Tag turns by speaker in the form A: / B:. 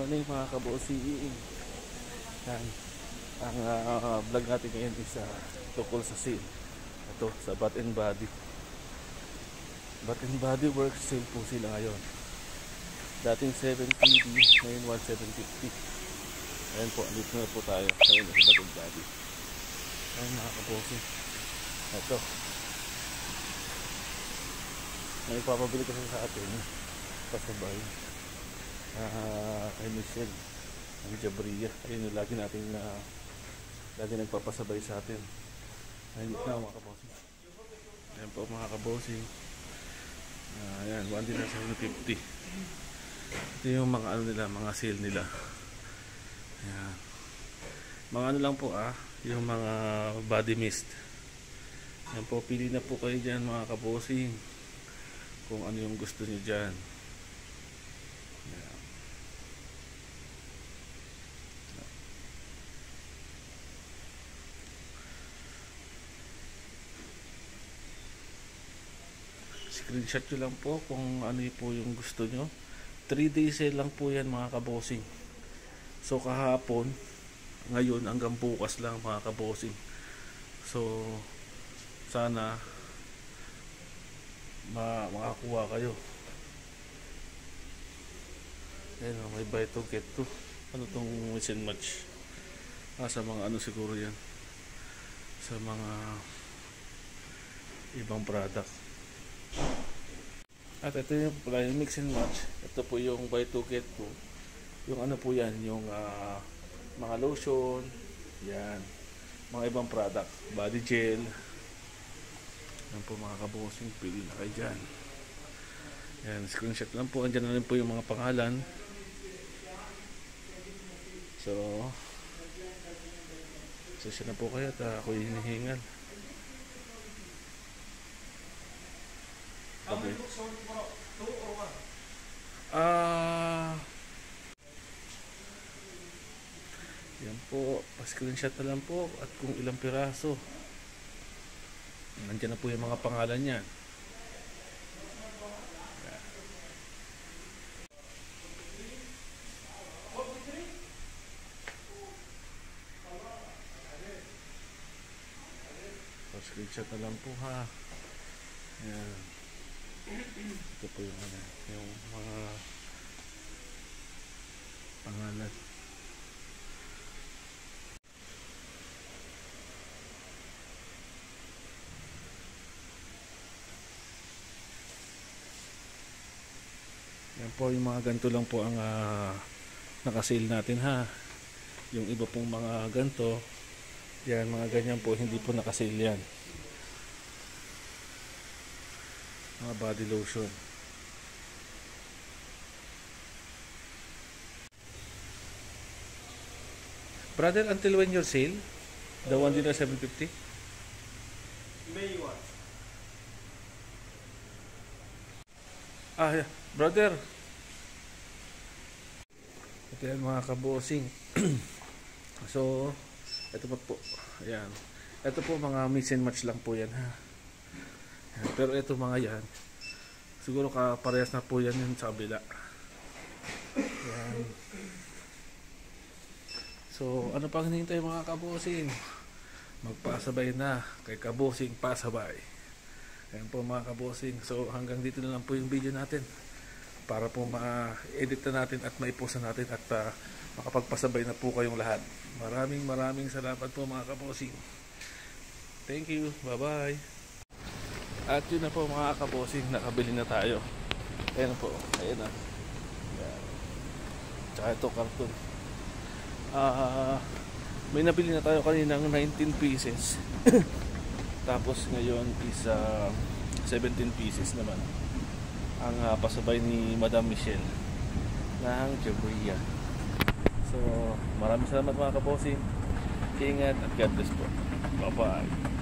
A: morning mga kabossing. Yan. Ang vlog natin ngayon is tukol sa sale. Ito sa Bath and Body. Bath and Body Works sale po sila ngayon. Dating 750, ngayon 1750. Ayan po, andito na po tayo sa Bath and Body. Ayan mga kabossing. Ito. May papabili kasi sa atin pasabay kay Michelle ang Jabria. Ayun yung lagi nating lagi nagpapasabay sa atin. Ayun na mga kabossing. Ayan po mga kabossing. Ayan, 1 din na 750. Ito yung mga ano nila, mga sale nila. Ayan. Mga ano lang po yung mga body mist. Ayan po, pili na po kayo dyan mga kabossing kung ano yung gusto niyo dyan. Ayan. Screenshot nyo lang po kung ano po yung gusto nyo. 3 days sale lang po yan mga kabossing. So kahapon, ngayon hanggang bukas lang mga kabossing. So sana makakuha kayo. Ayan, may buy to get to. Ano tong mix and match? Sa mga ano siguro yan, sa mga ibang product. At ito yung pala yung mix and match. Ito po yung buy to get to. Yung ano po yan, yung mga lotion, yan, mga ibang product, body gel. Yan po mga kabossing, pili na kayo dyan. Yan, screenshot lang po. Andyan na rin po yung mga pangalan. So siya na po kayo at ako hinihingal. Yan po, pa-screenshot na lang po at kung ilang piraso. Nandiyan na po yung mga pangalan niya. Screenshot na lang po ha. Ayan. Ito po yung ano, yung mga pangalan. Yan po yung mga ganito lang po ang nakasale natin ha. Yung iba pong mga ganito, yan mga ganyan po hindi po nakasale yan. Mga body lotion. Brother, until when your sale? The one din na 750?
B: May 1.
A: Yeah. Brother, ito yan mga kabossing. So ito po, ayan, ito po mga mix and match lang po yan ha. Ayan, pero ito mga yan siguro parehas na po yan yung sa kabila. Ayan. So ano pang hinihintay mga kabossing? Magpasabay na kay Kabossing Pasabay. Ayan po mga kabossing. So hanggang dito na lang po yung video natin para po ma-edit na natin at maipost na natin at makapagpasabay na po kayong lahat. Maraming salamat po mga kabossing. Thank you. Bye bye. At yun na po mga kabossing, nakabili na tayo. Ayan po. Ayan na. Tsaka ito karton. May nabili na tayo kaninang 19 pieces. Tapos ngayon is 17 pieces naman ang pasabay ni Madam Michelle ng Jabria. So maraming salamat mga kabossing. Ingat at God bless po. Bye bye.